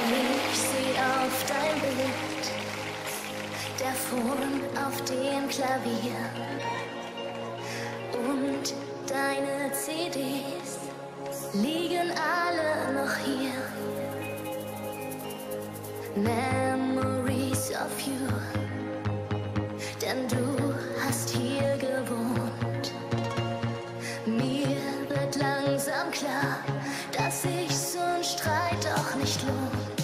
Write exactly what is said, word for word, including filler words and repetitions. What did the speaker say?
Ich seh auf dein Bild, der Phone auf dem Klavier und deine C Ds liegen alle noch hier. Memories of you, denn du hast hier gewohnt. Mir wird langsam klar, dass sich so ein Streit doch nicht lohnt.